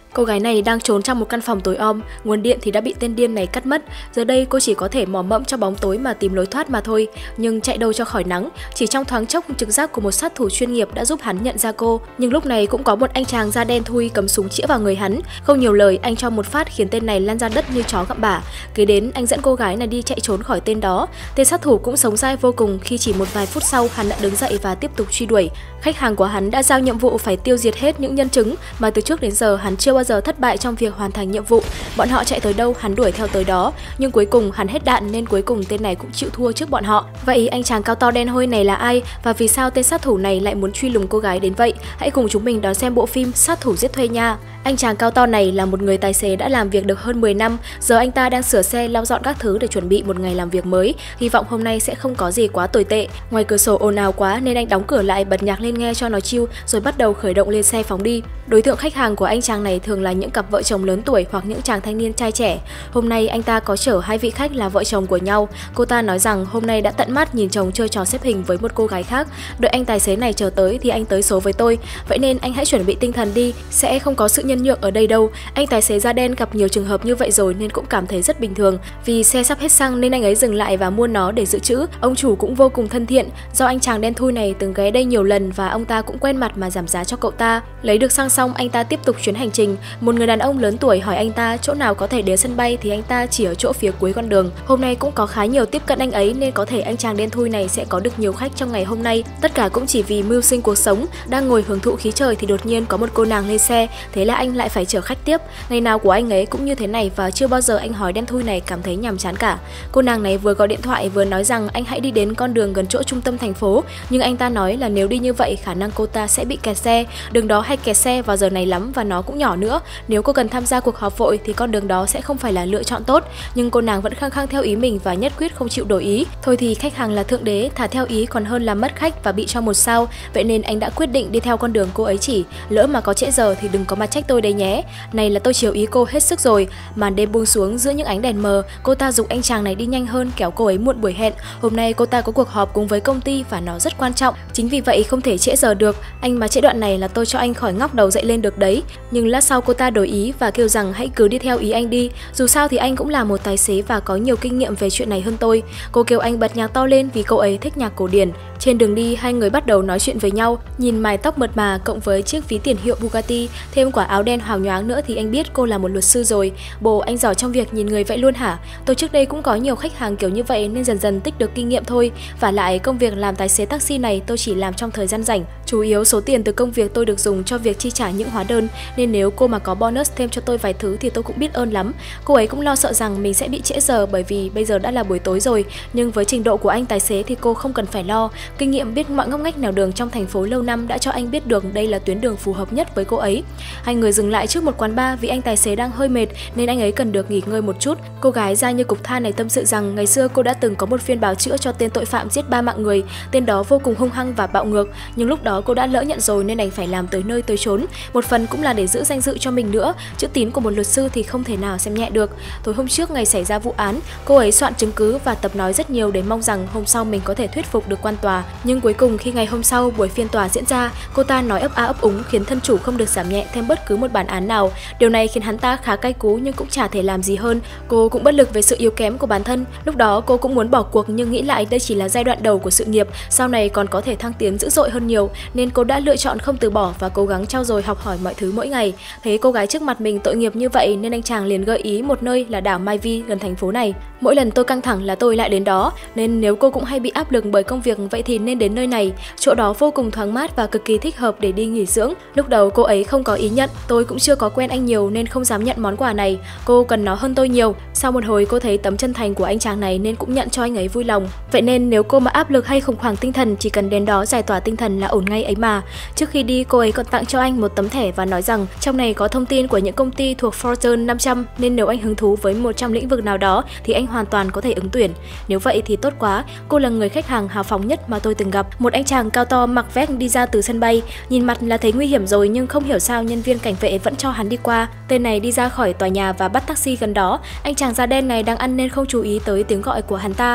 Cô gái này đang trốn trong một căn phòng tối om, nguồn điện thì đã bị tên điên này cắt mất. Giờ đây cô chỉ có thể mò mẫm trong bóng tối mà tìm lối thoát mà thôi. Nhưng chạy đâu cho khỏi nắng, chỉ trong thoáng chốc trực giác của một sát thủ chuyên nghiệp đã giúp hắn nhận ra cô. Nhưng lúc này cũng có một anh chàng da đen thui cầm súng chĩa vào người hắn. Không nhiều lời, anh cho một phát khiến tên này lăn ra đất như chó gặm bả. Kế đến, anh dẫn cô gái này đi chạy trốn khỏi tên đó. Tên sát thủ cũng sống dai vô cùng khi chỉ một vài phút sau hắn đã đứng dậy và tiếp tục truy đuổi. Khách hàng của hắn đã giao nhiệm vụ phải tiêu diệt hết những nhân chứng mà từ trước đến giờ hắn chưa bao giờ thất bại trong việc hoàn thành nhiệm vụ. Bọn họ chạy tới đâu hắn đuổi theo tới đó, nhưng cuối cùng hắn hết đạn nên cuối cùng tên này cũng chịu thua trước bọn họ. Vậy anh chàng cao to đen hôi này là ai và vì sao tên sát thủ này lại muốn truy lùng cô gái đến vậy? Hãy cùng chúng mình đón xem bộ phim Sát thủ giết thuê nha. Anh chàng cao to này là một người tài xế đã làm việc được hơn 10 năm, giờ anh ta đang sửa xe, lau dọn các thứ để chuẩn bị một ngày làm việc mới, hy vọng hôm nay sẽ không có gì quá tồi tệ. Ngoài cửa sổ ồn ào quá nên anh đóng cửa lại, bật nhạc lên nghe cho nó chill rồi bắt đầu khởi động lên xe phóng đi. Đối tượng khách hàng của anh chàng này thường là những cặp vợ chồng lớn tuổi hoặc những chàng thanh niên trai trẻ. Hôm nay anh ta có chở hai vị khách là vợ chồng của nhau. Cô ta nói rằng hôm nay đã tận mắt nhìn chồng chơi trò xếp hình với một cô gái khác. Đợi anh tài xế này chờ tới thì anh tới số với tôi, vậy nên anh hãy chuẩn bị tinh thần đi, sẽ không có sự nhân nhượng ở đây đâu. Anh tài xế da đen gặp nhiều trường hợp như vậy rồi nên cũng cảm thấy rất bình thường. Vì xe sắp hết xăng nên anh ấy dừng lại và mua nó để dự trữ. Ông chủ cũng vô cùng thân thiện, do anh chàng đen thui này từng ghé đây nhiều lần và ông ta cũng quen mặt mà giảm giá cho cậu ta. Lấy được xăng xong, anh ta tiếp tục chuyến hành trình. Một người đàn ông lớn tuổi hỏi anh ta chỗ nào có thể đến sân bay thì anh ta chỉ ở chỗ phía cuối con đường. Hôm nay cũng có khá nhiều tiếp cận anh ấy nên có thể anh chàng đen thui này sẽ có được nhiều khách trong ngày hôm nay. Tất cả cũng chỉ vì mưu sinh cuộc sống. Đang ngồi hưởng thụ khí trời thì đột nhiên có một cô nàng lên xe, thế là anh lại phải chở khách tiếp. Ngày nào của anh ấy cũng như thế này và chưa bao giờ anh hỏi đen thui này cảm thấy nhàm chán cả. Cô nàng này vừa gọi điện thoại vừa nói rằng anh hãy đi đến con đường gần chỗ trung tâm thành phố, nhưng anh ta nói là nếu đi như vậy khả năng cô ta sẽ bị kẹt xe. Đường đó hay kẹt xe vào giờ này lắm và nó cũng nhỏ nữa. Nếu cô cần tham gia cuộc họp vội thì con đường đó sẽ không phải là lựa chọn tốt. Nhưng cô nàng vẫn khăng khăng theo ý mình và nhất quyết không chịu đổi ý. Thôi thì khách hàng là thượng đế, thà theo ý còn hơn là mất khách và bị cho một sao. Vậy nên anh đã quyết định đi theo con đường cô ấy chỉ. Lỡ mà có trễ giờ thì đừng có mà trách tôi đấy nhé. Này là tôi chiều ý cô hết sức rồi. Màn đêm buông xuống giữa những ánh đèn mờ, cô ta giục anh chàng này đi nhanh hơn kéo cô ấy muộn buổi hẹn. Hôm nay cô ta có cuộc họp cùng với công ty và nó rất quan trọng. Chính vì vậy không thể trễ giờ được. Anh mà trễ đoạn này là tôi cho anh khỏi ngóc đầu dậy lên được đấy. Nhưng lát sau cô ta đổi ý và kêu rằng hãy cứ đi theo ý anh đi. Dù sao thì anh cũng là một tài xế và có nhiều kinh nghiệm về chuyện này hơn tôi. Cô kêu anh bật nhạc to lên vì cô ấy thích nhạc cổ điển. Trên đường đi, hai người bắt đầu nói chuyện với nhau. Nhìn mái tóc mượt mà cộng với chiếc ví tiền hiệu Bugatti, thêm quả áo đen hào nhoáng nữa thì anh biết cô là một luật sư rồi. Bồ, anh giỏi trong việc nhìn người vậy luôn hả? Tôi trước đây cũng có nhiều khách hàng kiểu như vậy nên dần dần tích được kinh nghiệm thôi. Và lại công việc làm tài xế taxi này tôi chỉ làm trong thời gian rảnh. Chủ yếu số tiền từ công việc tôi được dùng cho việc chi trả những hóa đơn, nên nếu cô mà có bonus thêm cho tôi vài thứ thì tôi cũng biết ơn lắm. Cô ấy cũng lo sợ rằng mình sẽ bị trễ giờ bởi vì bây giờ đã là buổi tối rồi. Nhưng với trình độ của anh tài xế thì cô không cần phải lo. Kinh nghiệm biết mọi ngóc ngách nẻo đường trong thành phố lâu năm đã cho anh biết được đây là tuyến đường phù hợp nhất với cô ấy. Hai người dừng lại trước một quán bar vì anh tài xế đang hơi mệt nên anh ấy cần được nghỉ ngơi một chút. Cô gái da như cục than này tâm sự rằng ngày xưa cô đã từng có một phiên bào chữa cho tên tội phạm giết 3 mạng người. Tên đó vô cùng hung hăng và bạo ngược, nhưng lúc đó cô đã lỡ nhận rồi nên đành phải làm tới nơi tới chốn. Một phần cũng là để giữ danh dự cho mình nữa, chữ tín của một luật sư thì không thể nào xem nhẹ được. Tối hôm trước ngày xảy ra vụ án, cô ấy soạn chứng cứ và tập nói rất nhiều để mong rằng hôm sau mình có thể thuyết phục được quan tòa. Nhưng cuối cùng khi ngày hôm sau buổi phiên tòa diễn ra, cô ta nói ấp a ấp úng khiến thân chủ không được giảm nhẹ thêm bất cứ một bản án nào. Điều này khiến hắn ta khá cay cú nhưng cũng chả thể làm gì hơn. Cô cũng bất lực về sự yếu kém của bản thân. Lúc đó cô cũng muốn bỏ cuộc nhưng nghĩ lại đây chỉ là giai đoạn đầu của sự nghiệp, sau này còn có thể thăng tiến dữ dội hơn nhiều, nên cô đã lựa chọn không từ bỏ và cố gắng trau dồi học hỏi mọi thứ mỗi ngày. Thấy cô gái trước mặt mình tội nghiệp như vậy nên anh chàng liền gợi ý một nơi là đảo Mai Vi gần thành phố này. Mỗi lần tôi căng thẳng là tôi lại đến đó, nên nếu cô cũng hay bị áp lực bởi công việc vậy thì nên đến nơi này. Chỗ đó vô cùng thoáng mát và cực kỳ thích hợp để đi nghỉ dưỡng. Lúc đầu cô ấy không có ý nhận, tôi cũng chưa có quen anh nhiều nên không dám nhận món quà này. Cô cần nó hơn tôi nhiều. Sau một hồi cô thấy tấm chân thành của anh chàng này nên cũng nhận cho anh ấy vui lòng. Vậy nên nếu cô mà áp lực hay khủng hoảng tinh thần chỉ cần đến đó giải tỏa tinh thần là ổn ngay ấy mà. Trước khi đi cô ấy còn tặng cho anh một tấm thẻ và nói rằng trong này có thông tin của những công ty thuộc Fortune 500 nên nếu anh hứng thú với một trong lĩnh vực nào đó thì anh hoàn toàn có thể ứng tuyển. Nếu vậy thì tốt quá. Cô là người khách hàng hào phóng nhất mà tôi từng gặp. Một anh chàng cao to mặc vest đi ra từ sân bay, nhìn mặt là thấy nguy hiểm rồi nhưng không hiểu sao nhân viên cảnh vệ vẫn cho hắn đi qua. Tên này đi ra khỏi tòa nhà và bắt taxi gần đó. Anh chàng da đen này đang ăn nên không chú ý tới tiếng gọi của hắn ta.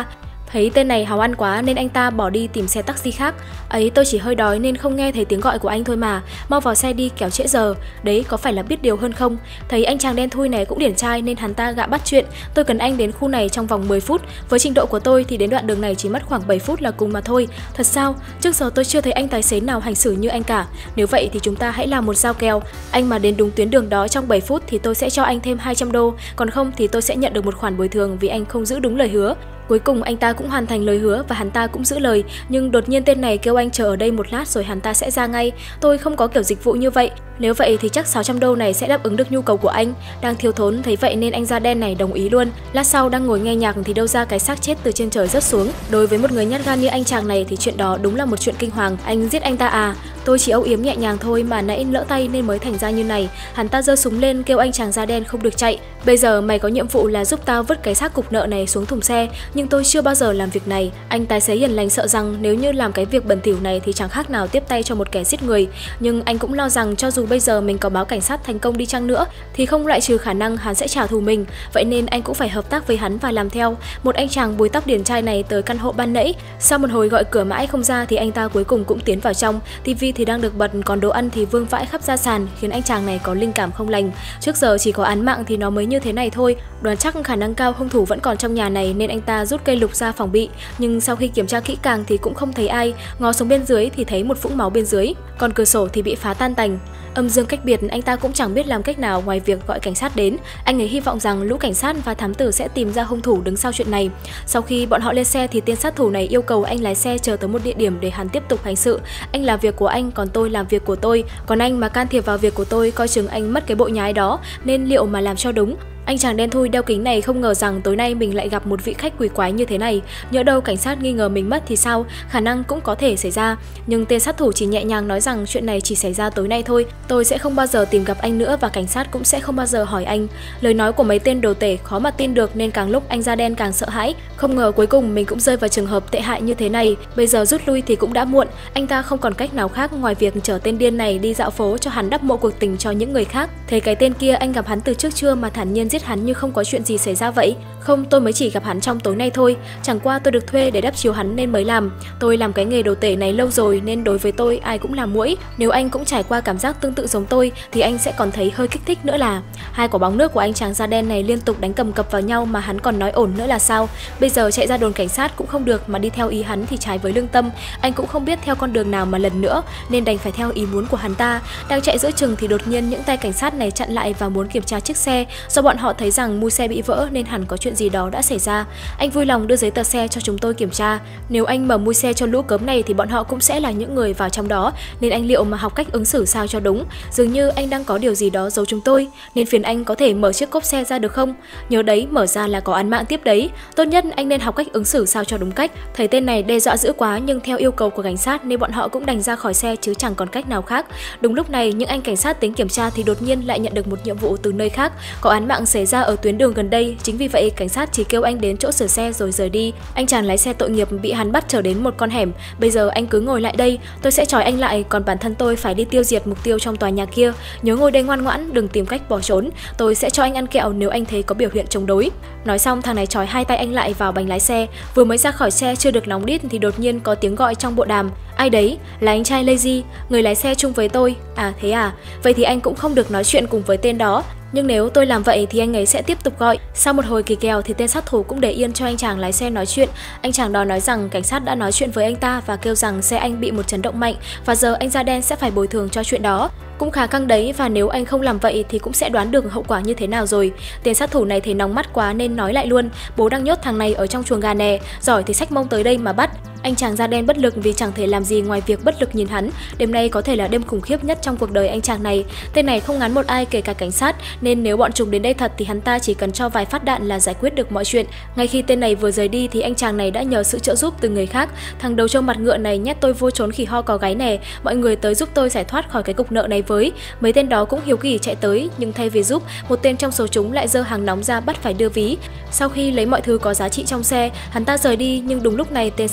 Thấy tên này háo ăn quá nên anh ta bỏ đi tìm xe taxi khác. Ấy, tôi chỉ hơi đói nên không nghe thấy tiếng gọi của anh thôi mà. Mau vào xe đi kẻo trễ giờ. Đấy, có phải là biết điều hơn không? Thấy anh chàng đen thui này cũng điển trai nên hắn ta gạ bắt chuyện. Tôi cần anh đến khu này trong vòng 10 phút. Với trình độ của tôi thì đến đoạn đường này chỉ mất khoảng 7 phút là cùng mà thôi. Thật sao? Trước giờ tôi chưa thấy anh tài xế nào hành xử như anh cả. Nếu vậy thì chúng ta hãy làm một giao kèo. Anh mà đến đúng tuyến đường đó trong 7 phút thì tôi sẽ cho anh thêm 200 đô. Còn không thì tôi sẽ nhận được một khoản bồi thường vì anh không giữ đúng lời hứa. Cuối cùng anh ta cũng hoàn thành lời hứa và hắn ta cũng giữ lời, nhưng đột nhiên tên này kêu anh chờ ở đây một lát rồi hắn ta sẽ ra ngay. Tôi không có kiểu dịch vụ như vậy. Nếu vậy thì chắc 600 đô này sẽ đáp ứng được nhu cầu của anh. Đang thiếu thốn thấy vậy nên anh da đen này đồng ý luôn. Lát sau đang ngồi nghe nhạc thì đâu ra cái xác chết từ trên trời rớt xuống. Đối với một người nhát gan như anh chàng này thì chuyện đó đúng là một chuyện kinh hoàng. Anh giết anh ta à? Tôi chỉ âu yếm nhẹ nhàng thôi mà nãy lỡ tay nên mới thành ra như này. Hắn ta giơ súng lên kêu anh chàng da đen không được chạy. Bây giờ mày có nhiệm vụ là giúp tao vứt cái xác cục nợ này xuống thùng xe, nhưng tôi chưa bao giờ làm việc này. Anh tài xế hiền lành sợ rằng nếu như làm cái việc bẩn thỉu này thì chẳng khác nào tiếp tay cho một kẻ giết người. Nhưng anh cũng lo rằng cho dù bây giờ mình có báo cảnh sát thành công đi chăng nữa thì không loại trừ khả năng hắn sẽ trả thù mình. Vậy nên anh cũng phải hợp tác với hắn và làm theo. Một anh chàng búi tóc điển trai này tới căn hộ ban nãy. Sau một hồi gọi cửa mãi không ra thì anh ta cuối cùng cũng tiến vào trong. Tivi thì đang được bật, còn đồ ăn thì vương vãi khắp gia sàn, khiến anh chàng này có linh cảm không lành. Trước giờ chỉ có án mạng thì nó mới như thế này thôi. Đoán chắc khả năng cao hung thủ vẫn còn trong nhà này nên anh ta rút cây lục ra phòng bị. Nhưng sau khi kiểm tra kỹ càng thì cũng không thấy ai. Ngó xuống bên dưới thì thấy một vũng máu bên dưới, còn cửa sổ thì bị phá tan tành. Âm dương cách biệt, anh ta cũng chẳng biết làm cách nào ngoài việc gọi cảnh sát đến. Anh ấy hy vọng rằng lũ cảnh sát và thám tử sẽ tìm ra hung thủ đứng sau chuyện này. Sau khi bọn họ lên xe thì tên sát thủ này yêu cầu anh lái xe chờ tới một địa điểm để hắn tiếp tục hành sự. Anh làm việc của anh, còn tôi làm việc của tôi. Còn anh mà can thiệp vào việc của tôi, coi chừng anh mất cái bộ nhái đó, nên liệu mà làm cho đúng. Anh chàng đen thui đeo kính này không ngờ rằng tối nay mình lại gặp một vị khách quỷ quái như thế này. Nhỡ đâu cảnh sát nghi ngờ mình mất thì sao? Khả năng cũng có thể xảy ra. Nhưng tên sát thủ chỉ nhẹ nhàng nói rằng chuyện này chỉ xảy ra tối nay thôi. Tôi sẽ không bao giờ tìm gặp anh nữa và cảnh sát cũng sẽ không bao giờ hỏi anh. Lời nói của mấy tên đồ tể khó mà tin được nên càng lúc anh da đen càng sợ hãi. Không ngờ cuối cùng mình cũng rơi vào trường hợp tệ hại như thế này. Bây giờ rút lui thì cũng đã muộn. Anh ta không còn cách nào khác ngoài việc chở tên điên này đi dạo phố cho hắn đắp mộ cuộc tình cho những người khác. Thấy cái tên kia anh gặp hắn từ trước chưa mà thản nhiên giết hắn như không có chuyện gì xảy ra vậy. Không, tôi mới chỉ gặp hắn trong tối nay thôi. Chẳng qua tôi được thuê để đắp chiếu hắn nên mới làm. Tôi làm cái nghề đồ tể này lâu rồi nên đối với tôi ai cũng là muỗi. Nếu anh cũng trải qua cảm giác tương tự giống tôi thì anh sẽ còn thấy hơi kích thích nữa là. Hai quả bóng nước của anh chàng da đen này liên tục đánh cầm cập vào nhau mà hắn còn nói ổn nữa là sao? Bây giờ chạy ra đồn cảnh sát cũng không được mà đi theo ý hắn thì trái với lương tâm. Anh cũng không biết theo con đường nào mà lần nữa nên đành phải theo ý muốn của hắn ta. Đang chạy giữa chừng thì đột nhiên những tay cảnh sát này chặn lại và muốn kiểm tra chiếc xe. Do bọn họ thấy rằng mui xe bị vỡ nên hẳn có chuyện gì đó đã xảy ra. Anh vui lòng đưa giấy tờ xe cho chúng tôi kiểm tra. Nếu anh mở mui xe cho lũ cớm này thì bọn họ cũng sẽ là những người vào trong đó, nên anh liệu mà học cách ứng xử sao cho đúng. Dường như anh đang có điều gì đó giấu chúng tôi, nên phiền anh có thể mở chiếc cốp xe ra được không? Nhớ đấy, mở ra là có án mạng tiếp đấy. Tốt nhất anh nên học cách ứng xử sao cho đúng cách. Thấy tên này đe dọa dữ quá nhưng theo yêu cầu của cảnh sát nên bọn họ cũng đành ra khỏi xe chứ chẳng còn cách nào khác. Đúng lúc này những anh cảnh sát tính kiểm tra thì đột nhiên lại nhận được một nhiệm vụ từ nơi khác. Có án mạng xảy ra ở tuyến đường gần đây, chính vì vậy cảnh sát chỉ kêu anh đến chỗ sửa xe rồi rời đi. Anh chàng lái xe tội nghiệp bị hắn bắt trở đến một con hẻm. Bây giờ anh cứ ngồi lại đây, tôi sẽ trói anh lại, còn bản thân tôi phải đi tiêu diệt mục tiêu trong tòa nhà kia. Nhớ ngồi đây ngoan ngoãn, đừng tìm cách bỏ trốn. Tôi sẽ cho anh ăn kẹo nếu anh thấy có biểu hiện chống đối. Nói xong thằng này trói hai tay anh lại vào bánh lái xe. Vừa mới ra khỏi xe chưa được nóng đít thì đột nhiên có tiếng gọi trong bộ đàm. Ai đấy? Là anh trai Lazy, người lái xe chung với tôi. À thế à? Vậy thì anh cũng không được nói chuyện cùng với tên đó. Nhưng nếu tôi làm vậy thì anh ấy sẽ tiếp tục gọi. Sau một hồi kỳ kèo thì tên sát thủ cũng để yên cho anh chàng lái xe nói chuyện. Anh chàng đó nói rằng cảnh sát đã nói chuyện với anh ta và kêu rằng xe anh bị một chấn động mạnh và giờ anh da đen sẽ phải bồi thường cho chuyện đó. Cũng khá căng đấy, và nếu anh không làm vậy thì cũng sẽ đoán được hậu quả như thế nào rồi. Tên sát thủ này thấy nóng mắt quá nên nói lại luôn: bố đang nhốt thằng này ở trong chuồng gà nè, giỏi thì xách mông tới đây mà bắt. Anh chàng da đen bất lực vì chẳng thể làm gì ngoài việc bất lực nhìn hắn. Đêm nay có thể là đêm khủng khiếp nhất trong cuộc đời anh chàng này. Tên này không ngán một ai kể cả cảnh sát, nên nếu bọn chúng đến đây thật thì hắn ta chỉ cần cho vài phát đạn là giải quyết được mọi chuyện. Ngay khi tên này vừa rời đi thì anh chàng này đã nhờ sự trợ giúp từ người khác. Thằng đầu trâu mặt ngựa này nhét tôi vô trốn khỉ ho có gáy nè, mọi người tới giúp tôi giải thoát khỏi cái cục nợ này với. Mấy tên đó cũng hiếu kỳ chạy tới, nhưng thay vì giúp, một tên trong số chúng lại giơ hàng nóng ra bắt phải đưa ví. Sau khi lấy mọi thứ có giá trị trong xe, hắn ta rời đi, nhưng đúng lúc này tên sát thủ quay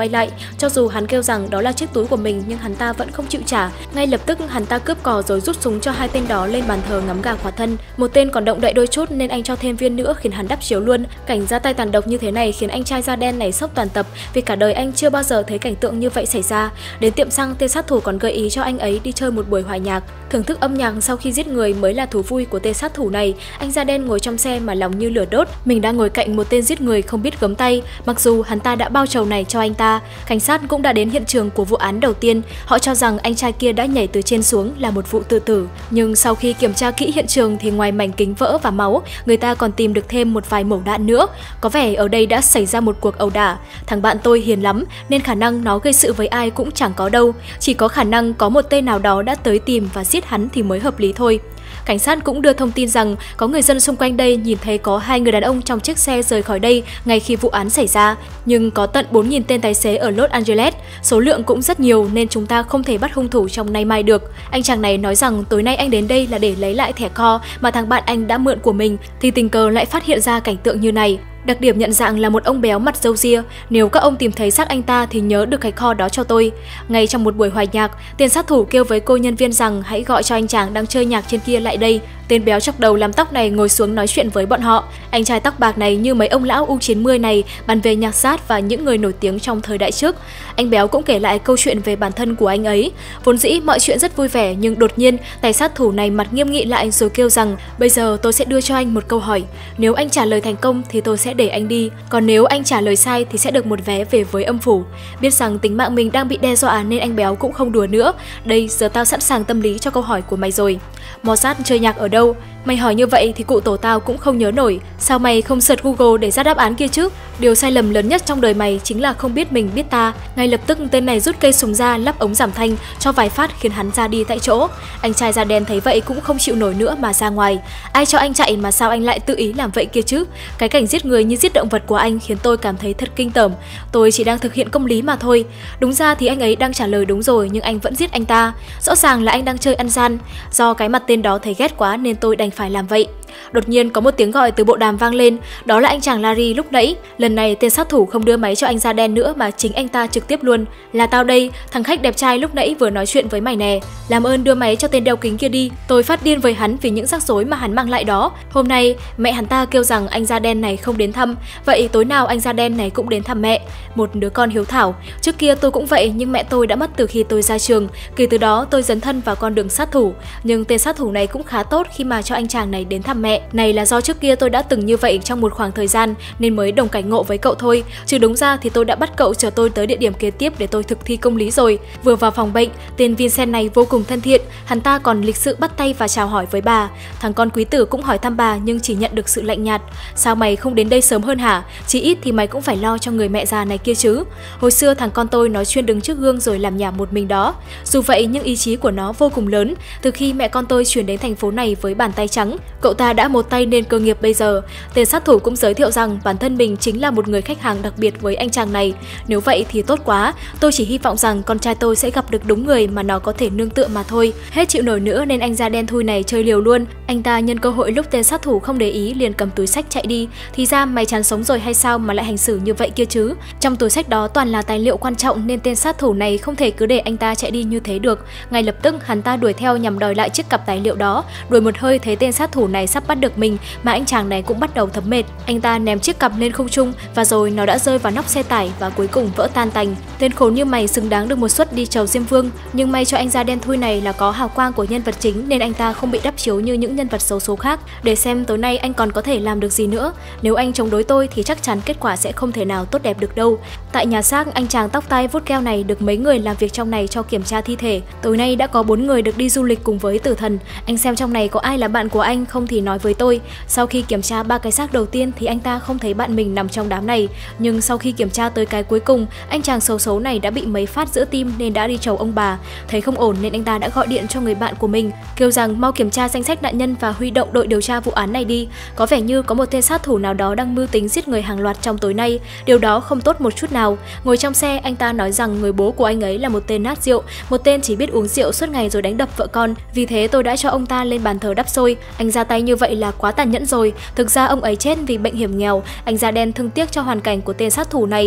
quay lại. Cho dù hắn kêu rằng đó là chiếc túi của mình nhưng hắn ta vẫn không chịu trả. Ngay lập tức hắn ta cướp cò rồi rút súng cho hai tên đó lên bàn thờ ngắm gà khỏa thân. Một tên còn động đậy đôi chút nên anh cho thêm viên nữa khiến hắn đắp chiếu luôn. Cảnh ra tay tàn độc như thế này khiến anh trai da đen này sốc toàn tập vì cả đời anh chưa bao giờ thấy cảnh tượng như vậy xảy ra. Đến tiệm xăng, tên sát thủ còn gợi ý cho anh ấy đi chơi một buổi hòa nhạc. Thưởng thức âm nhạc sau khi giết người mới là thú vui của tên sát thủ này. Anh da đen ngồi trong xe mà lòng như lửa đốt. Mình đang ngồi cạnh một tên giết người không biết gấm tay, mặc dù hắn ta đã bao trầu này cho anh ta. Cảnh sát cũng đã đến hiện trường của vụ án đầu tiên. Họ cho rằng anh trai kia đã nhảy từ trên xuống là một vụ tự tử. Nhưng sau khi kiểm tra kỹ hiện trường thì ngoài mảnh kính vỡ và máu, người ta còn tìm được thêm một vài mẩu đạn nữa. Có vẻ ở đây đã xảy ra một cuộc ẩu đả. Thằng bạn tôi hiền lắm nên khả năng nó gây sự với ai cũng chẳng có đâu. Chỉ có khả năng có một tên nào đó đã tới tìm và giết hắn thì mới hợp lý thôi. Cảnh sát cũng đưa thông tin rằng có người dân xung quanh đây nhìn thấy có 2 người đàn ông trong chiếc xe rời khỏi đây ngay khi vụ án xảy ra. Nhưng có tận 4.000 tên tài xế ở Los Angeles, số lượng cũng rất nhiều nên chúng ta không thể bắt hung thủ trong nay mai được. Anh chàng này nói rằng tối nay anh đến đây là để lấy lại thẻ kho mà thằng bạn anh đã mượn của mình, thì tình cờ lại phát hiện ra cảnh tượng như này. Đặc điểm nhận dạng là một ông béo mặt râu ria. Nếu các ông tìm thấy xác anh ta thì nhớ được cái kho đó cho tôi. Ngay trong một buổi hòa nhạc, tên sát thủ kêu với cô nhân viên rằng hãy gọi cho anh chàng đang chơi nhạc trên kia lại đây. Tên béo chọc đầu làm tóc này ngồi xuống nói chuyện với bọn họ. Anh trai tóc bạc này như mấy ông lão U90 này bàn về nhạc jazz và những người nổi tiếng trong thời đại trước. Anh béo cũng kể lại câu chuyện về bản thân của anh ấy. Vốn dĩ mọi chuyện rất vui vẻ nhưng đột nhiên tay sát thủ này mặt nghiêm nghị lại rồi kêu rằng bây giờ tôi sẽ đưa cho anh một câu hỏi. Nếu anh trả lời thành công thì tôi sẽ để anh đi, còn nếu anh trả lời sai thì sẽ được một vé về với âm phủ. Biết rằng tính mạng mình đang bị đe dọa nên anh béo cũng không đùa nữa. Đây, giờ tao sẵn sàng tâm lý cho câu hỏi của mày rồi. Mossad chơi nhạc ở đâu? Mày hỏi như vậy thì cụ tổ tao cũng không nhớ nổi. Sao mày không search Google để ra đáp án kia chứ? Điều sai lầm lớn nhất trong đời mày chính là không biết mình biết ta. Ngay lập tức tên này rút cây súng ra, lắp ống giảm thanh cho vài phát khiến hắn ra đi tại chỗ. Anh trai da đen thấy vậy cũng không chịu nổi nữa mà ra ngoài. Ai cho anh chạy mà sao anh lại tự ý làm vậy kia chứ? Cái cảnh giết người như giết động vật của anh khiến tôi cảm thấy thật kinh tởm. Tôi chỉ đang thực hiện công lý mà thôi. Đúng ra thì anh ấy đang trả lời đúng rồi nhưng anh vẫn giết anh ta. Rõ ràng là anh đang chơi ăn gian. Do cái mặt tên đó thấy ghét quá nên tôi đành phải làm vậy. Đột nhiên có một tiếng gọi từ bộ đàm vang lên, đó là anh chàng Larry lúc nãy. Lần này tên sát thủ không đưa máy cho anh da đen nữa mà chính anh ta trực tiếp luôn. Là tao đây, thằng khách đẹp trai lúc nãy vừa nói chuyện với mày nè. Làm ơn đưa máy cho tên đeo kính kia đi. Tôi phát điên với hắn vì những rắc rối mà hắn mang lại đó. Hôm nay mẹ hắn ta kêu rằng anh da đen này không đến thăm, vậy tối nào anh da đen này cũng đến thăm mẹ. Một đứa con hiếu thảo. Trước kia tôi cũng vậy nhưng mẹ tôi đã mất từ khi tôi ra trường. Kể từ đó tôi dấn thân vào con đường sát thủ. Nhưng tên sát thủ này cũng khá tốt khi mà cho anh chàng này đến thăm mẹ. Này là do trước kia tôi đã từng như vậy trong một khoảng thời gian nên mới đồng cảnh ngộ với cậu thôi. Chứ đúng ra thì tôi đã bắt cậu chờ tôi tới địa điểm kế tiếp để tôi thực thi công lý rồi. Vừa vào phòng bệnh, tên Vincent này vô cùng thân thiện, hắn ta còn lịch sự bắt tay và chào hỏi với bà. Thằng con quý tử cũng hỏi thăm bà nhưng chỉ nhận được sự lạnh nhạt. Sao mày không đến đây sớm hơn hả? Chỉ ít thì mày cũng phải lo cho người mẹ già này kia chứ. Hồi xưa thằng con tôi nó chuyên đứng trước gương rồi làm nhảm một mình đó. Dù vậy nhưng ý chí của nó vô cùng lớn. Từ khi mẹ con tôi chuyển đến thành phố này với bàn tay trắng, cậu ta đã một tay nên cơ nghiệp bây giờ. Tên sát thủ cũng giới thiệu rằng bản thân mình chính là một người khách hàng đặc biệt với anh chàng này. Nếu vậy thì tốt quá, tôi chỉ hy vọng rằng con trai tôi sẽ gặp được đúng người mà nó có thể nương tựa mà thôi. Hết chịu nổi nữa nên anh da đen thui này chơi liều luôn. Anh ta nhân cơ hội lúc tên sát thủ không để ý liền cầm túi xách chạy đi. Thì ra mày chán sống rồi hay sao mà lại hành xử như vậy kia chứ? Trong túi xách đó toàn là tài liệu quan trọng nên tên sát thủ này không thể cứ để anh ta chạy đi như thế được. Ngay lập tức hắn ta đuổi theo nhằm đòi lại chiếc cặp tài liệu đó. Đuổi một hơi thấy tên sát thủ này sắp bắt được mình mà anh chàng này cũng bắt đầu thấm mệt. Anh ta ném chiếc cặp lên không trung và rồi nó đã rơi vào nóc xe tải và cuối cùng vỡ tan tành. Tên khốn như mày xứng đáng được một suất đi chầu Diêm Vương, nhưng may cho anh da đen thui này là có hào quang của nhân vật chính nên anh ta không bị đắp chiếu như những nhân vật xấu số khác. Để xem tối nay anh còn có thể làm được gì nữa. Nếu anh chống đối tôi thì chắc chắn kết quả sẽ không thể nào tốt đẹp được đâu. Tại nhà xác, anh chàng tóc tai vuốt keo này được mấy người làm việc trong này cho kiểm tra thi thể. Tối nay đã có 4 người được đi du lịch cùng với tử thần. Anh xem trong này có ai là bạn của anh không thì nói với tôi. Sau khi kiểm tra 3 cái xác đầu tiên thì anh ta không thấy bạn mình nằm trong đám này, nhưng sau khi kiểm tra tới cái cuối cùng, anh chàng xấu xấu này đã bị mấy phát giữa tim nên đã đi chầu ông bà. Thấy không ổn nên anh ta đã gọi điện cho người bạn của mình, kêu rằng mau kiểm tra danh sách nạn nhân và huy động đội điều tra vụ án này đi. Có vẻ như có một tên sát thủ nào đó đang mưu tính giết người hàng loạt trong tối nay. Điều đó không tốt một chút nào. Ngồi trong xe, anh ta nói rằng người bố của anh ấy là một tên nát rượu, một tên chỉ biết uống rượu suốt ngày rồi đánh đập vợ con. Vì thế tôi đã cho ông ta lên bàn thờ đắp xôi. Anh ra tay như vậy là quá tàn nhẫn rồi. Thực ra ông ấy chết vì bệnh hiểm nghèo. Anh da đen thương tiếc cho hoàn cảnh của tên sát thủ này.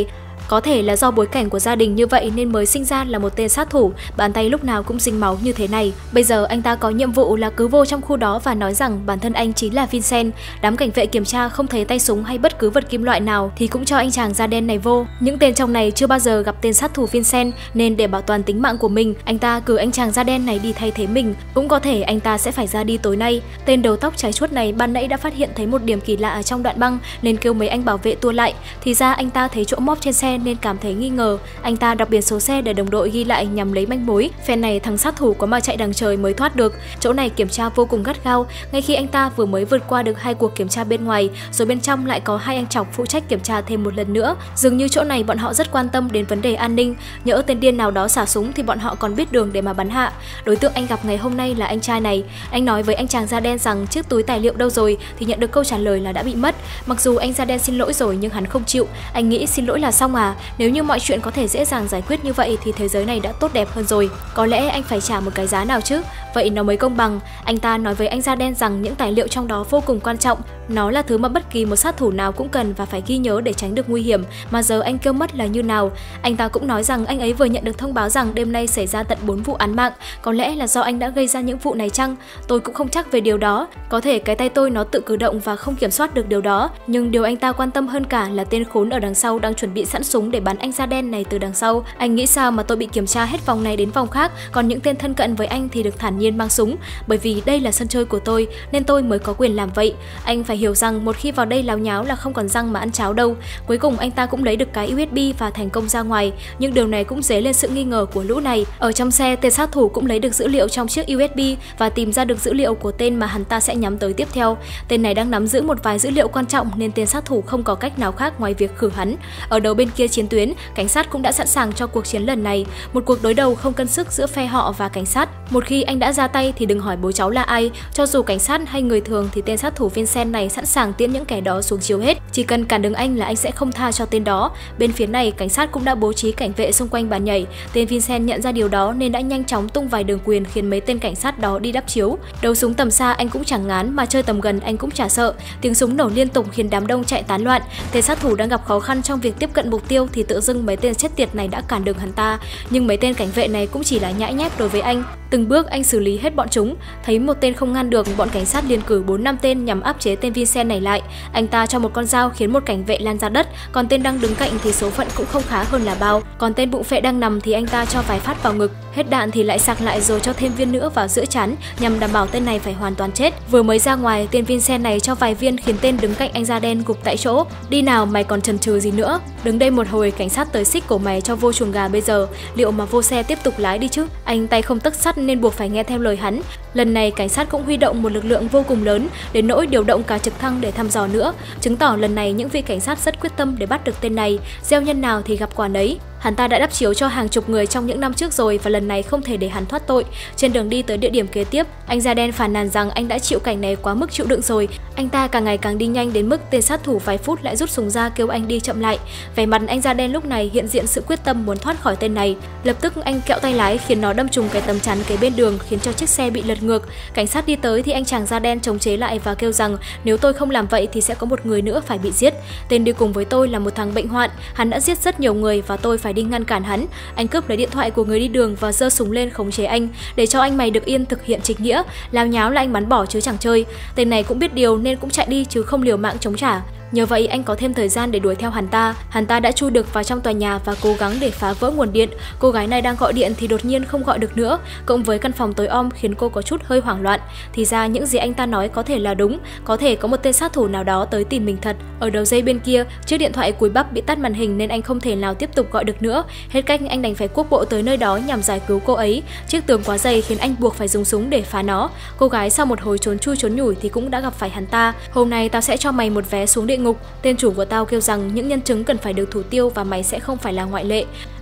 Có thể là do bối cảnh của gia đình như vậy nên mới sinh ra là một tên sát thủ, bàn tay lúc nào cũng dính máu như thế này. Bây giờ anh ta có nhiệm vụ là cứ vô trong khu đó và nói rằng bản thân anh chính là Vincent. Đám cảnh vệ kiểm tra không thấy tay súng hay bất cứ vật kim loại nào thì cũng cho anh chàng da đen này vô. Những tên trong này chưa bao giờ gặp tên sát thủ Vincent nên để bảo toàn tính mạng của mình, anh ta cử anh chàng da đen này đi thay thế mình. Cũng có thể anh ta sẽ phải ra đi tối nay. Tên đầu tóc cháy chuốt này ban nãy đã phát hiện thấy một điểm kỳ lạ ở trong đoạn băng nên kêu mấy anh bảo vệ tua lại. Thì ra anh ta thấy chỗ móc trên xe nên cảm thấy nghi ngờ. Anh ta đọc biển số xe để đồng đội ghi lại nhằm lấy manh mối. Phen này thằng sát thủ có mà chạy đằng trời mới thoát được. Chỗ này kiểm tra vô cùng gắt gao. Ngay khi anh ta vừa mới vượt qua được 2 cuộc kiểm tra bên ngoài, rồi bên trong lại có 2 anh chọc phụ trách kiểm tra thêm một lần nữa. Dường như chỗ này bọn họ rất quan tâm đến vấn đề an ninh. Nhỡ tên điên nào đó xả súng thì bọn họ còn biết đường để mà bắn hạ. Đối tượng anh gặp ngày hôm nay là anh trai này. Anh nói với anh chàng da đen rằng chiếc túi tài liệu đâu rồi thì nhận được câu trả lời là đã bị mất. Mặc dù anh da đen xin lỗi rồi nhưng hắn không chịu. Anh nghĩ xin lỗi là xong à? Nếu như mọi chuyện có thể dễ dàng giải quyết như vậy thì thế giới này đã tốt đẹp hơn rồi. Có lẽ anh phải trả một cái giá nào chứ? Vậy nó mới công bằng. Anh ta nói với anh da đen rằng những tài liệu trong đó vô cùng quan trọng. Nó là thứ mà bất kỳ một sát thủ nào cũng cần và phải ghi nhớ để tránh được nguy hiểm. Mà giờ anh kêu mất là như nào? Anh ta cũng nói rằng anh ấy vừa nhận được thông báo rằng đêm nay xảy ra tận 4 vụ án mạng. Có lẽ là do anh đã gây ra những vụ này chăng? Tôi cũng không chắc về điều đó. Có thể cái tay tôi nó tự cử động và không kiểm soát được điều đó. Nhưng điều anh ta quan tâm hơn cả là tên khốn ở đằng sau đang chuẩn bị sẵn súng để bắn anh da đen này từ đằng sau. Anh nghĩ sao mà tôi bị kiểm tra hết vòng này đến vòng khác, còn những tên thân cận với anh thì được thản nhiên mang súng. Bởi vì đây là sân chơi của tôi nên tôi mới có quyền làm vậy. Anh phải hiểu rằng một khi vào đây láo nháo là không còn răng mà ăn cháo đâu. Cuối cùng anh ta cũng lấy được cái USB và thành công ra ngoài. Nhưng điều này cũng dấy lên sự nghi ngờ của lũ này. Ở trong xe, tên sát thủ cũng lấy được dữ liệu trong chiếc USB và tìm ra được dữ liệu của tên mà hắn ta sẽ nhắm tới tiếp theo. Tên này đang nắm giữ một vài dữ liệu quan trọng nên tên sát thủ không có cách nào khác ngoài việc khử hắn. Ở đầu bên kia chiến tuyến, cảnh sát cũng đã sẵn sàng cho cuộc chiến lần này. Một cuộc đối đầu không cân sức giữa phe họ và cảnh sát. Một khi anh đã ra tay thì đừng hỏi bố cháu là ai. Cho dù cảnh sát hay người thường thì tên sát thủ Vincent này sẵn sàng tiễn những kẻ đó xuống chiếu hết. Chỉ cần cản đứng anh là anh sẽ không tha cho tên đó. Bên phía này, cảnh sát cũng đã bố trí cảnh vệ xung quanh bàn nhảy. Tên Vincent nhận ra điều đó nên đã nhanh chóng tung vài đường quyền khiến mấy tên cảnh sát đó đi đắp chiếu. Đấu súng tầm xa anh cũng chẳng ngán mà chơi tầm gần anh cũng chả sợ. Tiếng súng nổ liên tục khiến đám đông chạy tán loạn. Tên sát thủ đang gặp khó khăn trong việc tiếp cận mục tiêu thì tự dưng mấy tên chết tiệt này đã cản đường hắn ta. Nhưng mấy tên cảnh vệ này cũng chỉ là nhãi nhép đối với anh. Từng bước anh xử lý hết bọn chúng. Thấy một tên không ngăn được, bọn cảnh sát liền cử 4-5 tên nhằm áp chế tên Vincent này lại. Anh ta cho một con dao khiến một cảnh vệ lan ra đất, còn tên đang đứng cạnh thì số phận cũng không khá hơn là bao. Còn tên bụng phệ đang nằm thì anh ta cho vài phát vào ngực. Hết đạn thì lại sạc lại rồi cho thêm viên nữa vào giữa trán nhằm đảm bảo tên này phải hoàn toàn chết. Vừa mới ra ngoài, tên Vincent này cho vài viên khiến tên đứng cạnh anh da đen gục tại chỗ. Đi nào, mày còn chần chừ gì nữa? Đứng đây một hồi, cảnh sát tới xích cổ mày cho vô chuồng gà bây giờ. Liệu mà vô xe tiếp tục lái đi chứ? Anh tay không tấc sắt nên buộc phải nghe theo lời hắn. Lần này cảnh sát cũng huy động một lực lượng vô cùng lớn, đến nỗi điều động cả trực thăng để thăm dò nữa, chứng tỏ lần này những vị cảnh sát rất quyết tâm để bắt được tên này. Gieo nhân nào thì gặp quả nấy. Hắn ta đã đắp chiếu cho hàng chục người trong những năm trước rồi và lần này không thể để hắn thoát tội. Trên đường đi tới địa điểm kế tiếp, anh da đen phàn nàn rằng anh đã chịu cảnh này quá mức chịu đựng rồi. Anh ta càng ngày càng đi nhanh đến mức tên sát thủ vài phút lại rút súng ra kêu anh đi chậm lại. Vẻ mặt anh da đen lúc này hiện diện sự quyết tâm muốn thoát khỏi tên này. Lập tức anh kẹo tay lái khiến nó đâm trúng cái tấm chắn kế bên đường khiến cho chiếc xe bị lật ngược. Cảnh sát đi tới thì anh chàng da đen chống chế lại và kêu rằng nếu tôi không làm vậy thì sẽ có một người nữa phải bị giết. Tên đi cùng với tôi là một thằng bệnh hoạn, hắn đã giết rất nhiều người và tôi phải đi ngăn cản hắn. Anh cướp lấy điện thoại của người đi đường và giơ súng lên khống chế anh để cho anh mày được yên thực hiện trịch nghĩa. Lao nháo là anh bắn bỏ chứ chẳng chơi. Tên này cũng biết điều nên cũng chạy đi chứ không liều mạng chống trả. Nhờ vậy anh có thêm thời gian để đuổi theo hắn ta. Hắn ta đã chui được vào trong tòa nhà và cố gắng để phá vỡ nguồn điện. Cô gái này đang gọi điện thì đột nhiên không gọi được nữa, cộng với căn phòng tối om khiến cô có chút hơi hoảng loạn. Thì ra những gì anh ta nói có thể là đúng, có thể có một tên sát thủ nào đó tới tìm mình thật. Ở đầu dây bên kia, chiếc điện thoại cùi bắp bị tắt màn hình nên anh không thể nào tiếp tục gọi được nữa. Hết cách anh đành phải cuốc bộ tới nơi đó nhằm giải cứu cô ấy. Chiếc tường quá dày khiến anh buộc phải dùng súng để phá nó. Cô gái sau một hồi trốn chui trốn nhủi thì cũng đã gặp phải hắn ta. Hôm nay tao sẽ cho mày một vé xuống địa ngục. Tên chủ của tao kêu rằng những nhân chứng cần phải được thủ tiêu và mày sẽ không phải là ngoại lệ.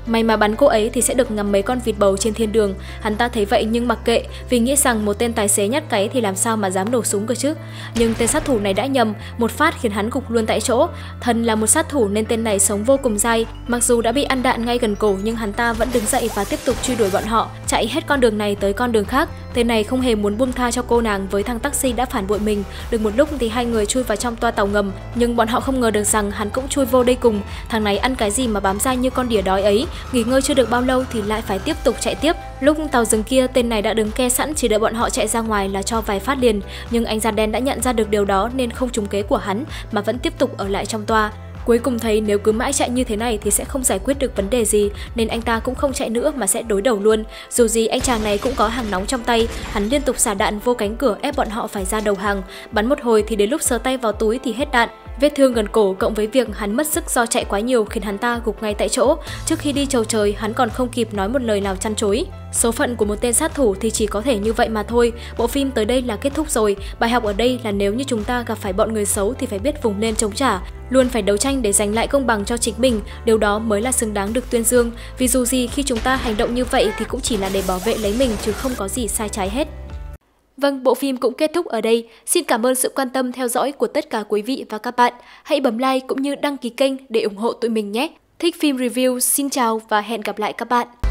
May mà bắn cô ấy thì sẽ được ngắm mấy con vịt bầu trên thiên đường. Hắn ta thấy vậy nhưng mặc kệ, vì nghĩ rằng một tên tài xế nhát cáy thì làm sao mà dám nổ súng cơ chứ. Nhưng tên sát thủ này đã nhầm, một phát khiến hắn gục luôn tại chỗ. Thần là một sát thủ nên tên này sống vô cùng dai. Mặc dù đã bị ăn đạn ngay gần cổ nhưng hắn ta vẫn đứng dậy và tiếp tục truy đuổi bọn họ, chạy hết con đường này tới con đường khác. Tên này không hề muốn buông tha cho cô nàng với thằng taxi đã phản bội mình. Được một lúc thì hai người chui vào trong toa tàu ngầm, nhưng bọn họ không ngờ được rằng hắn cũng chui vô đây cùng. Thằng này ăn cái gì mà bám dai như con đỉa đói ấy, nghỉ ngơi chưa được bao lâu thì lại phải tiếp tục chạy tiếp. Lúc tàu dừng kia, tên này đã đứng ke sẵn chỉ đợi bọn họ chạy ra ngoài là cho vài phát liền, nhưng anh da đen đã nhận ra được điều đó nên không trúng kế của hắn mà vẫn tiếp tục ở lại trong toa. Cuối cùng thấy nếu cứ mãi chạy như thế này thì sẽ không giải quyết được vấn đề gì, nên anh ta cũng không chạy nữa mà sẽ đối đầu luôn. Dù gì anh chàng này cũng có hàng nóng trong tay, hắn liên tục xả đạn vô cánh cửa ép bọn họ phải ra đầu hàng. Bắn một hồi thì đến lúc sờ tay vào túi thì hết đạn. Vết thương gần cổ cộng với việc hắn mất sức do chạy quá nhiều khiến hắn ta gục ngay tại chỗ. Trước khi đi chầu trời, hắn còn không kịp nói một lời nào chăn chối. Số phận của một tên sát thủ thì chỉ có thể như vậy mà thôi. Bộ phim tới đây là kết thúc rồi. Bài học ở đây là nếu như chúng ta gặp phải bọn người xấu thì phải biết vùng lên chống trả, luôn phải đấu tranh để giành lại công bằng cho chính mình. Điều đó mới là xứng đáng được tuyên dương. Vì dù gì khi chúng ta hành động như vậy thì cũng chỉ là để bảo vệ lấy mình chứ không có gì sai trái hết. Vâng, bộ phim cũng kết thúc ở đây. Xin cảm ơn sự quan tâm theo dõi của tất cả quý vị và các bạn. Hãy bấm like cũng như đăng ký kênh để ủng hộ tụi mình nhé. Thích phim review, xin chào và hẹn gặp lại các bạn.